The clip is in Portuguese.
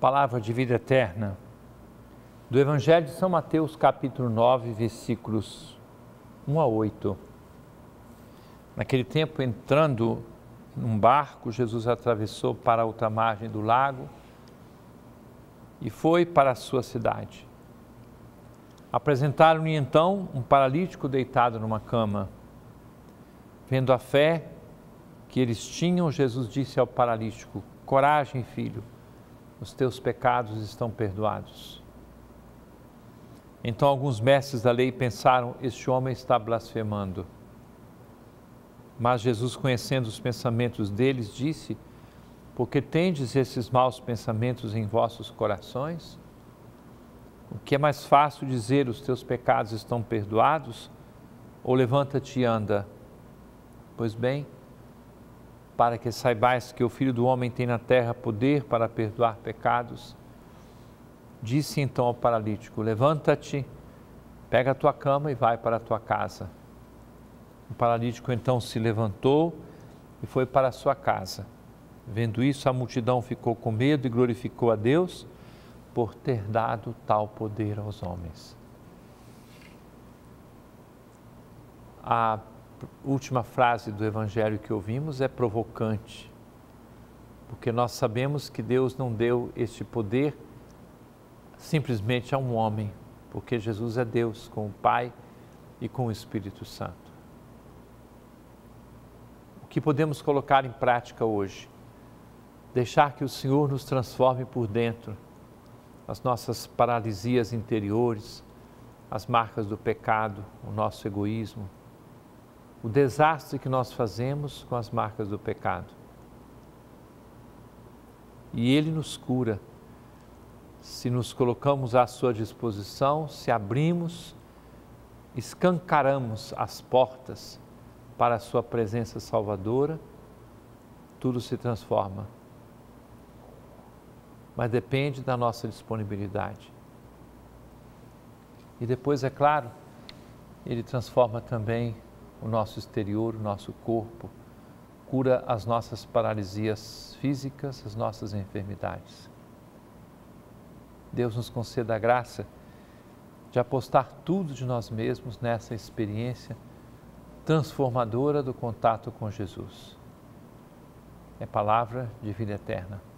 Palavra de vida eterna, do Evangelho de São Mateus, capítulo 9, versículos 1 a 8. Naquele tempo, entrando num barco, Jesus atravessou para a outra margem do lago e foi para a sua cidade. Apresentaram-lhe então um paralítico deitado numa cama. Vendo a fé que eles tinham, Jesus disse ao paralítico: coragem, filho, os teus pecados estão perdoados. Então alguns mestres da lei pensaram: este homem está blasfemando. Mas Jesus, conhecendo os pensamentos deles, disse: por que tendes esses maus pensamentos em vossos corações? O que é mais fácil dizer: os teus pecados estão perdoados? Ou levanta-te e anda? Pois bem, para que saibais que o Filho do Homem tem na terra poder para perdoar pecados, disse então ao paralítico: levanta-te, pega a tua cama e vai para a tua casa. O paralítico então se levantou e foi para a sua casa. Vendo isso, a multidão ficou com medo e glorificou a Deus por ter dado tal poder aos homens. A última frase do Evangelho que ouvimos é provocante, porque nós sabemos que Deus não deu este poder simplesmente a um homem, porque Jesus é Deus com o Pai e com o Espírito Santo. O que podemos colocar em prática hoje? Deixar que o Senhor nos transforme por dentro, as nossas paralisias interiores, as marcas do pecado, o nosso egoísmo, o desastre que nós fazemos com as marcas do pecado. E Ele nos cura, se nos colocamos à sua disposição, se abrimos, escancaramos as portas para a sua presença salvadora, tudo se transforma. Mas depende da nossa disponibilidade. E depois, é claro, Ele transforma também o nosso exterior, o nosso corpo, cura as nossas paralisias físicas, as nossas enfermidades. Deus nos conceda a graça de apostar tudo de nós mesmos nessa experiência transformadora do contato com Jesus. É palavra de vida eterna.